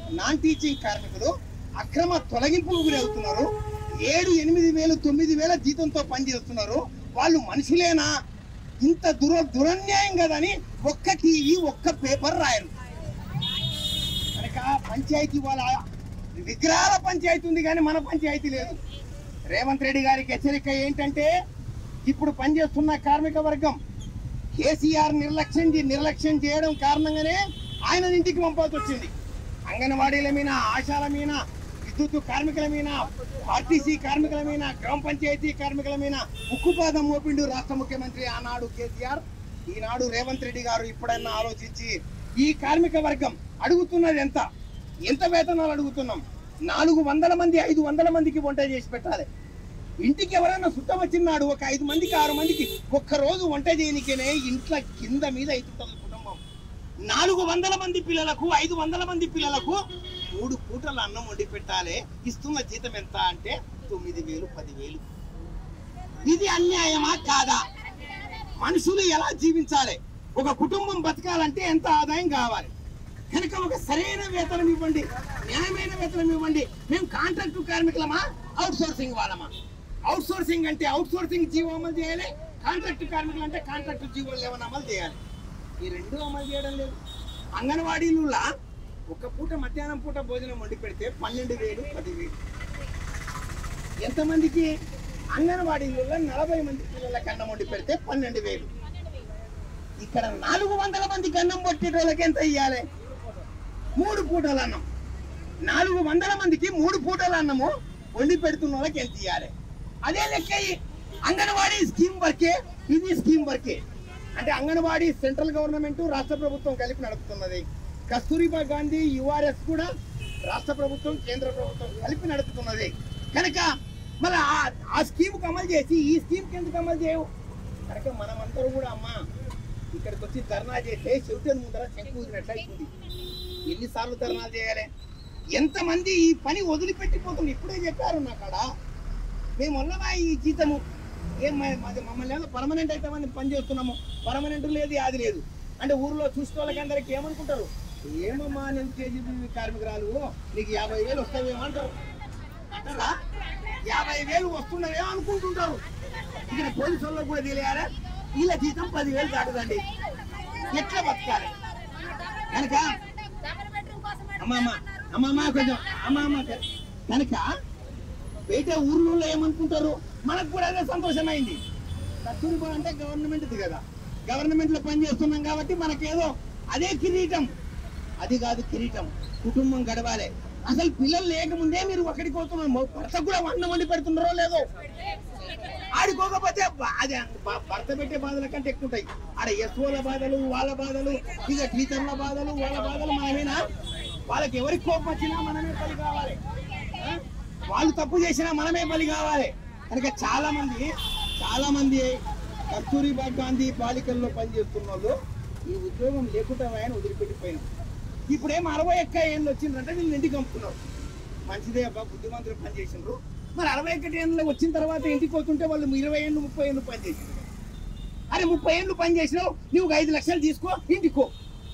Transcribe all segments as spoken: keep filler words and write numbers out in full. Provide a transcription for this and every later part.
Non teaching కార్మికులు అక్రమ తొలగింపుకు గురి అవుతున్నారు. ఏడు ఎనిమిది వేలు తొమ్మిది వేల జీతంతో పనిచేస్తున్నారు. వాళ్ళు మనుషులేనా? ఇంత దుర దురన్యాయం కదని ఒక్క టీవీ ఒక్క పేపర్ రాయరు. కనుక పంచాయతీ వాళ్ళ విగ్రహాల పంచాయతీ ఉంది కానీ మన పంచాయతీ లేదు. రేవంత్ రెడ్డి గారికి హెచ్చరిక ఏంటంటే, ఇప్పుడు పనిచేస్తున్న కార్మిక వర్గం కేసీఆర్ నిర్లక్ష్యం నిర్లక్ష్యం చేయడం కారణంగానే ఆయన ఇంటికి పంపాల్సి వచ్చింది. అంగన్వాడీల మీద, ఆశాల మీద, విద్యుత్ కార్మికుల మీద, ఆర్టీసీ కార్మికుల మీద, గ్రామ పంచాయతీ కార్మికుల మీద ఉక్కుపాదం మోపిండు రాష్ట్ర ముఖ్యమంత్రి ఆనాడు కేసీఆర్. ఈనాడు రేవంత్ రెడ్డి గారు ఇప్పుడన్నా ఆలోచించి ఈ కార్మిక వర్గం అడుగుతున్నది ఎంత ఎంత వేతనాలు అడుగుతున్నాం? నాలుగు వందల మంది ఐదు వందల మందికి వంట చేసి పెట్టాలి. ఇంటికి ఎవరైనా చుట్టం వచ్చినాడు ఒక ఐదు మందికి ఆరు మందికి ఒక్కరోజు వంట చేయనికేనే ఇంట్లో కింద మీద అవుతుంటుంది కుటుంబం. నాలుగు వందల మంది పిల్లలకు ఐదు వందల మంది పిల్లలకు మూడు పూటల అన్నం వండి పెట్టాలి. ఇస్తున్న జీతం ఎంత అంటే తొమ్మిది వేలు పదివేలు. ఇది అన్యాయమా కాదా? మనుషులు ఎలా జీవించాలి? ఒక కుటుంబం బతకాలంటే ఎంత ఆదాయం కావాలి? కనుక ఒక సరైన వేతనం ఇవ్వండి, న్యాయమైన వేతనం ఇవ్వండి. మేము కాంట్రాక్టు కార్మికులమా, అవుట్ సోర్సింగ్ వాళ్ళమా? అవుట్ సోర్సింగ్ అంటే అవుట్ సోర్సింగ్ జీవో అమలు చేయాలి, కాంట్రాక్టు కార్మికులు అంటే కాంట్రాక్టు జీవోలు ఏమైనా అమలు చేయాలి. ఈ రెండు అమలు చేయడం లేదు. అంగన్వాడీలులా ఒక పూట మధ్యాహ్నం పూట భోజనం వండి పెడితే పన్నెండు వేలు పదివేలు. ఎంతమందికి? అంగన్వాడీలలో నలభై మంది పిల్లలకి అన్నం వండి పెడితే పన్నెండు వేలు. ఇక్కడ నాలుగు వందల మందికి అన్నం పట్టేటోళ్ళకి ఎంత ఇవ్వాలి? మూడు పూటల అన్నం. నాలుగు వందల మందికి మూడు పూటల అన్నము వండి పెడుతున్న వాళ్ళకి ఎంత ఇవ్వాలి? అదే లెక్క. అంగన్వాడీ స్కీమ్ వర్కే, ఇది స్కీమ్ వర్కే. అంటే అంగన్వాడీ సెంట్రల్ గవర్నమెంట్ రాష్ట్ర ప్రభుత్వం కలిపి నడుపుతున్నది. కస్తూరిబా గాంధీ యుఆర్ఎస్ కూడా రాష్ట్ర ప్రభుత్వం కేంద్ర ప్రభుత్వం కలిపి నడుపుతున్నది. కనుక మళ్ళీ ఆ స్కీమ్కి అమలు చేసి ఈ స్కీమ్కి ఎందుకు అమలు చేయవు? కనుక మనమందరూ కూడా అమ్మ ఇక్కడికి వచ్చి ధర్నా చేస్తే చెవిటని ముందర శంకు ఊదినట్లు అవుతుంది. ఎన్నిసార్లు ధర్నాలు చేయాలి? ఎంతమంది ఈ పని వదిలిపెట్టిపోతుంది. ఇప్పుడే చెప్పారు నాకాడ, మేము ఉన్నమా ఈ జీతము ఏం మమ్మల్ని ఏమో పర్మనెంట్ అయితే మనం పని చేస్తున్నాము, పర్మనెంట్ లేదు అది లేదు అంటే ఊర్లో చూసిన వాళ్ళకి అందరికి ఏమనుకుంటారు? ఏమమ్మా నేను కేజీబీ కార్మికురాలు నీకు యాభై వేలు వస్తావేమంటారు అంటారా? యాభై వేలు వస్తున్నవేమో అనుకుంటుంటారు. ఇక్కడ పోలీసు వాళ్ళకు కూడా తెలియాలి వీళ్ళ జీతం పదివేలు దాటుదండి, ఎట్లా బతకాలి? కనుక అమ్మమ్మ అమ్మమ్మ కొంచెం అమ్మ అమ్మ కనుక బయట ఊర్లలో ఏమనుకుంటారు? మనకు కూడా అదే సంతోషమైంది. కస్తూరిబా అంటే గవర్నమెంట్ది కదా, గవర్నమెంట్ లో పని చేస్తున్నాం కాబట్టి మనకేదో అదే కిరీటం. అది కాదు కిరీటం, కుటుంబం గడవాలి. అసలు పిల్లలు లేకముందే మీరు ఒకడికి పోతున్నారు, భర్త కూడా వంద మంది పెడుతున్నారో లేదో. ఆడుకోకపోతే అది భర్త పెట్టే బాధల కంటే ఎక్కువ ఉంటాయి. ఆడ ఎస్ఓల బాధలు, వాళ్ళ బాధలు, ఇక టీచర్ల బాధలు, వాళ్ళ బాధలు మనమేనా? వాళ్ళకి ఎవరికి కోపం వచ్చినా మనమే బలి కావాలి, వాళ్ళు తప్పు చేసినా మనమే బలి కావాలి. కనుక చాలా మంది చాలా మంది కస్తూరిబా గాంధీ బాలికల్లో పనిచేస్తున్న వాళ్ళు ఈ ఉద్యోగం లేకుండా ఆయన వదిలిపెట్టిపోయినారు. ఇప్పుడేమో అరవై ఒక్క ఏళ్ళు వచ్చిందంటే వీళ్ళు ఇంటికి పంపుతున్నారు. మంచిదే అబ్బా, బుద్ధిమంతులు పనిచేసినారు. మరి అరవై ఒకటి ఏళ్ళు వచ్చిన తర్వాత ఇంటికి పోతుంటే వాళ్ళు ఇరవై ఏళ్ళు ముప్పై ఏళ్ళు పని చేసినారు. అరే ముప్పై ఏళ్ళు పని చేసినావు, నువ్వు ఐదు లక్షలు తీసుకో ఇంటికో.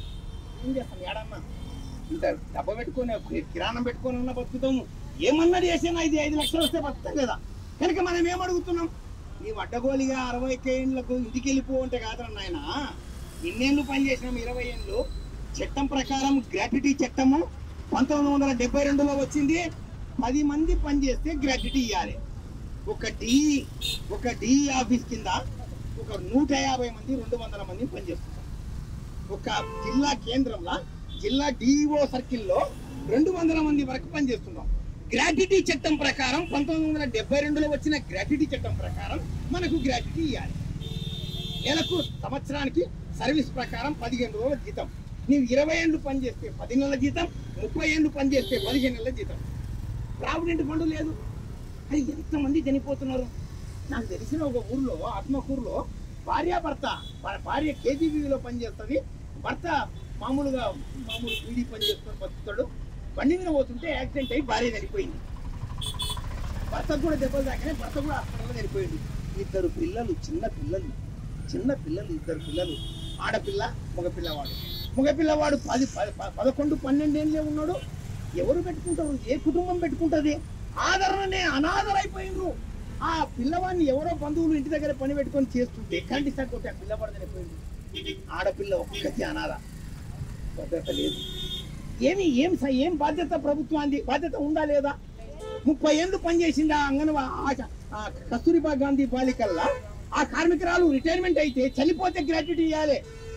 ఏం చేస్తాం? ఏడన్నా ఇంత డబ్బ పెట్టుకొని కిరాణం పెట్టుకొని ఉన్న బతుకుతాము. ఏమన్నా చేసినా ఇది ఐదు లక్షలు వస్తే బతుకుతాం కదా. కనుక మనం ఏమడుగుతున్నాం? నీవు అడ్డగోలిగా అరవై ఒక్క ఏళ్ళకు ఇంటికి వెళ్ళిపో అంటే కాదన్న ఆయన. ఇన్నేళ్ళు పని చేసినాం, ఇరవై ఏళ్ళు. చట్టం ప్రకారం గ్రాట్యుటీ చట్టము పంతొమ్మిది వందల డెబ్బై రెండులో వచ్చింది. పది మంది పనిచేస్తే గ్రాట్యుటీ ఇవ్వాలి. ఒక డి ఒక డి ఆఫీస్ కింద ఒక నూట యాభై మంది రెండు వందల మంది పనిచేస్తున్నారు. ఒక జిల్లా కేంద్రంలో జిల్లా డిఓ సర్కిల్లో రెండు వందల మంది వరకు పనిచేస్తున్నాం. గ్రాట్యుటీ చట్టం ప్రకారం పంతొమ్మిది వందల డెబ్బై రెండులో వచ్చిన గ్రాట్యుటీ చట్టం ప్రకారం మనకు గ్రాట్యుటీ ఇవ్వాలి. నెలకు సంవత్సరానికి సర్వీస్ ప్రకారం పదిహేను రోజుల జీతం. నీవు ఇరవై ఏళ్ళు పనిచేస్తే పది నెలల జీతం, ముప్పై ఏళ్ళు పనిచేస్తే పదిహేను నెలల జీతం. ప్రావిడెంట్ ఫండ్ లేదు. అది ఎంతమంది చనిపోతున్నారు? నాకు తెలిసిన ఒక ఊర్లో, ఆత్మకూరులో భార్యాభర్త, భార్య కేజీబీలో పనిచేస్తుంది, భర్త మామూలుగా మామూలు పీడీ పని చేసుకొని బతుకుతాడు. బండి మీద పోతుంటే యాక్సిడెంట్ అయ్యి భార్య చనిపోయింది. భర్త కూడా దెబ్బలు తాకినాయి, భర్త కూడా హాస్పిటల్లో చనిపోయింది. ఇద్దరు పిల్లలు, చిన్న పిల్లలు చిన్న పిల్లలు ఇద్దరు పిల్లలు, ఆడపిల్ల మగపిల్లవాడు. మగపిల్లవాడు పది పదకొండు పన్నెండేళ్ళే ఉన్నాడు, ఎవరు పెట్టుకుంటారు? ఏ కుటుంబం పెట్టుకుంటది? ఆదరణనే అనాథరైపోయిండ్రు. ఆ పిల్లవాడిని ఎవరో బంధువులు ఇంటి దగ్గర పని పెట్టుకొని చేస్తుంటే కంటి సరిపోతే ఆ పిల్లవాడు చనిపోయింది. ఆడపిల్ల ఒక్కటి అనాథ, భద్రత లేదు. ఏమి ఏం ఏం బాధ్యత ప్రభుత్వానికి? బాధ్యత ఉందా లేదా? ముప్పై ఏళ్ళు పనిచేసింది ఆ అంగన్వా కస్తూరిబా గాంధీ బాలికల్లా. ఆ కార్మికురాలు రిటైర్మెంట్ అయితే చనిపోతే గ్రాట్యుటీ ఇవ్వాలి.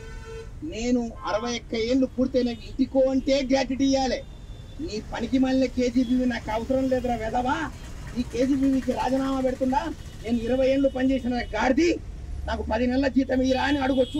నేను అరవై ఒక్క ఏళ్ళు పూర్తయిన ఇంటికో అంటే గ్రాట్యుటీ ఇవ్వాలి. నీ పనికి మళ్ళీ కేజీబీవీ నాకు అవసరం లేదురా వెదవా. ఈ కేజీబీవీకి రాజీనామా పెడుతుందా? నేను ఇరవై ఏళ్ళు పనిచేసిన గాడిది, నాకు పది నెలల జీతం ఇరా అని అడగొచ్చు.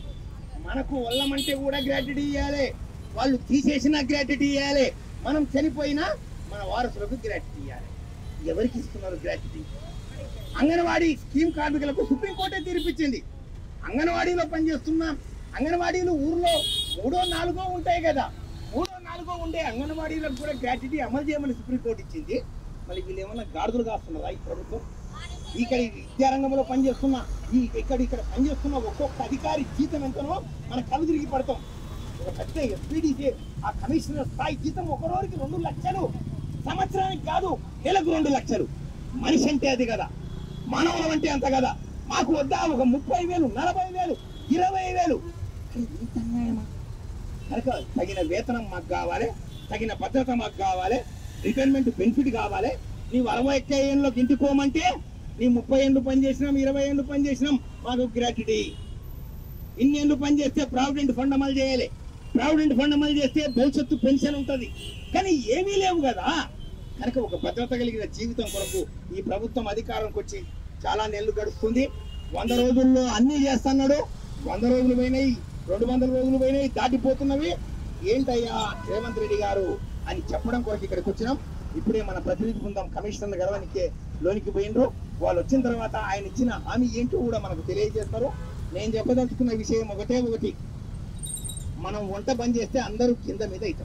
మనకు వల్లమంటే కూడా గ్రాట్యుటీ ఇవ్వాలి, వాళ్ళు తీసేసిన గ్రాట్యుటీ ఇవ్వాలి, మనం చనిపోయినా మన వారసులకు గ్రాట్యుటీ ఇవ్వాలి. ఎవరికి ఇస్తున్నారు గ్రాట్యుటీ? అంగన్వాడీ స్కీమ్ కార్మికులకు సుప్రీంకోర్టే తీర్పిచ్చింది. అంగన్వాడీలో పనిచేస్తున్న అంగన్వాడీలు ఊర్లో మూడో నాలుగో ఉంటాయి కదా, మూడో నాలుగో ఉండే అంగన్వాడీలకు కూడా గ్రాట్యుటీ అమలు చేయమని సుప్రీంకోర్టు ఇచ్చింది. మళ్ళీ వీళ్ళు ఏమన్నా గాడుదలు కాస్తున్నారా ఈ ప్రభుత్వం? ఇక్కడ విద్యారంగంలో పనిచేస్తున్న ఈ ఇక్కడ ఇక్కడ పనిచేస్తున్న ఒక్కొక్క అధికారి జీతం ఎంతనో మన కళ్ళు తిరిగి పడతాం. ఒక పెద్ద ఎస్పీడీ ఆ కమిషనర్ స్థాయి జీతం ఒకరోజుకి రెండు లక్షలు, సంవత్సరానికి కాదు నెలకు రెండు లక్షలు. మనిషి అంటే అది కదా, మానవులం అంటే అంత కదా. మాకు వద్దా ఒక ముప్పై వేలు, నలభై వేలు, ఇరవై వేలు? ఇంత అన్యాయమా? కనుక తగిన వేతనం మాకు కావాలి, తగిన భద్రత మాకు కావాలి, రిటైర్మెంట్ బెనిఫిట్ కావాలి. నీవు అరవై ఒక్క ఏళ్ళలోకి ఇంటికోమంటే నీ ముప్పై ఏళ్ళు పనిచేసినాం, ఇరవై ఏళ్ళు పనిచేసినాం, మాకు గ్రాట్యుటీ. ఇన్ని ఏళ్ళు పనిచేస్తే ప్రావిడెంట్ ఫండ్ అమలు చేయాలి. ప్రావిడెంట్ ఫండ్ అమలు చేస్తే భవిష్యత్తు పెన్షన్ ఉంటుంది. కానీ ఏమీ లేవు కదా. కనుక ఒక భద్రత కలిగిన జీవితం కొరకు ఈ ప్రభుత్వం అధికారంకి వచ్చి చాలా నెలలు గడుస్తుంది. వంద రోజుల్లో అన్నీ చేస్తున్నాడు. వంద రోజులు పోయినాయి, రెండు వందల రోజులు పోయినాయి, దాటిపోతున్నవి. ఏంటయ్యా రేవంత్ రెడ్డి గారు అని చెప్పడం కొరకు ఇక్కడికి వచ్చినాం. ఇప్పుడే మన ప్రతినిధి బృందం కమిషనర్ గడవనికి లోనికి పోయినరు. వాళ్ళు వచ్చిన తర్వాత ఆయన ఇచ్చిన హామీ ఏంటో కూడా మనకు తెలియజేస్తారు. నేను చెప్పదలుచుకున్న విషయం ఒకటే ఒకటి, మనం వంట బంద్ చేస్తే అందరూ కింద మీద అవుతాం.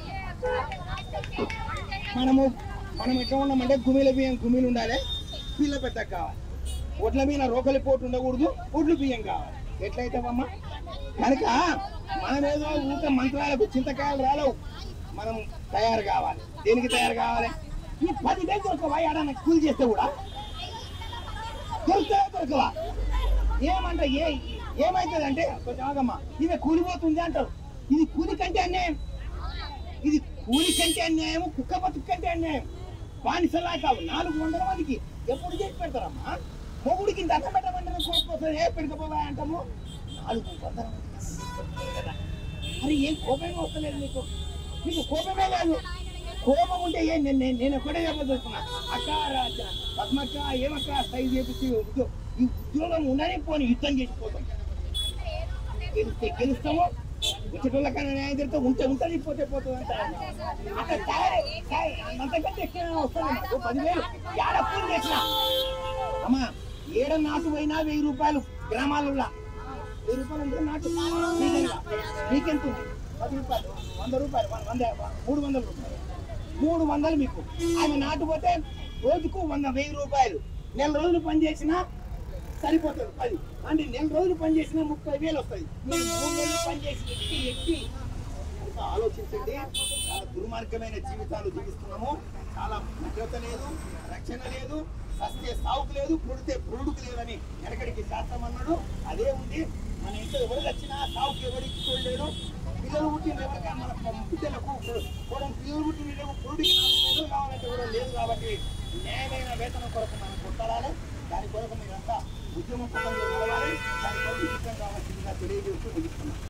మనము మనం ఎట్లా ఉన్నామంటే గుమిల బియ్యం గుమిలు ఉండాలి, పిల్ల పెద్ద కావాలి. ఒడ్ల మీద రోకలి పోటు ఉండకూడదు, ఒడ్లు బియ్యం కావాలి. ఎట్లయితావమ్మా? కనుక మనమేదో ఊట మంత్రాలకు చింతకాయలు రాలేవు, మనం తయారు కావాలి. దేనికి తయారు కావాలి? ఈ పది వేలు దొరకవా? ఏడన్నా కూలి చేస్తే కూడా దొరుకుతా దొరకవా? ఏమంట ఏ ఏమవుతుంది అంటే కొంచెం ఆగమ్మా, ఇది కూలిపోతుంది అంటారు. ఇది కూలి కంటే అన్యాయం, ఇది కూలి కంటే అన్యాయం, కుక్క బతుకు కంటే అన్యాయం. బానిసలా కావు. నాలుగు వందల మందికి ఎప్పుడు చేసి పెడతారమ్మా? మొగుడికి దండం పెట్టమంటే కోపం ఏ పెడకపోవా అంటాము. నాలుగు వందల మందికి కదా. మరి ఏం కోపమే వస్తలేదు మీకు? మీకు కోపమే లేదు. కోపం ఉంటే ఏ నేను నేను ఎక్కడే చెప్పదలుచుకున్నా, అక్క రాజా పద్మక్క ఏమక్క సైజ్ చేపించి ఈ ఉద్యోగం ఉండని పోని యుద్ధం చేసిపోతాం. గెలిస్తే గెలుస్తాము, వచ్చేటోళ్ళకన్నా న్యాయం జరిగితే ఉంటే ఉంటుంది, పోతే పోతుంది అంటారు. అక్కడ అంతకంటే ఎక్కువ వస్తుంది. పదివేలు ఏడ పూలు చేసిన అమ్మా, ఏడ నాటు పోయినా వెయ్యి రూపాయలు గ్రామాలలో. వెయ్యి రూపాయలు అంటే నాటు మీకెంత ఉంది? పది రూపాయలు, వంద రూపాయలు, వంద మూడు వందల రూపాయలు, మూడు వందలు మీకు. ఆమె నాటు పోతే రోజుకు వంద వెయ్యి రూపాయలు. నెల రోజులు పనిచేసినా సరిపోతుంది పది. అంటే నెల రోజులు పనిచేసినా ముప్పై వేలు వస్తుంది. మీరు మూడు నెలలు పనిచేసి ఎక్కి ఎక్కి ఆలోచించండి. చాలా దుర్మార్గమైన జీవితాలు జీవిస్తున్నాము. చాలా భద్రత లేదు, రక్షణ లేదు, సస్తే సావుకు లేదు, పుడితే పురుడుకు లేదని వెనకడికి శాస్త్రం అన్నాడు. అదే ఉంది. మన ఇంట్లో ఎవరు వచ్చినా సావుకి ఎవరికి చూడలేడు. పిల్లలు పుట్టిన ఎవరికైనా మన బిడ్డలకు కూడా పిల్లలు పుట్టిన పురుడికి నాలుగు నెలలు కావాలంటే కూడా లేదు. కాబట్టి న్యాయమైన వేతనం కొరకు మనం కొట్టాలి. దాని కొరకు మీరంతా ఉద్యమ పథంలో నడవాలి. దాని కొరకు సిద్ధం కావాల్సిందిగా తెలియజేస్తూ ముగిస్తున్నాం.